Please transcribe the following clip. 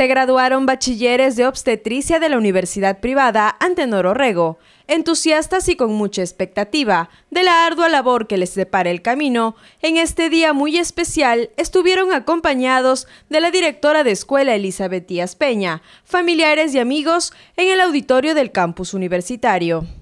Se graduaron bachilleres de obstetricia de la Universidad Privada Antenor Orrego, entusiastas y con mucha expectativa de la ardua labor que les depara el camino. En este día muy especial estuvieron acompañados de la directora de escuela Elizabeth Díaz Peña, familiares y amigos en el auditorio del campus universitario.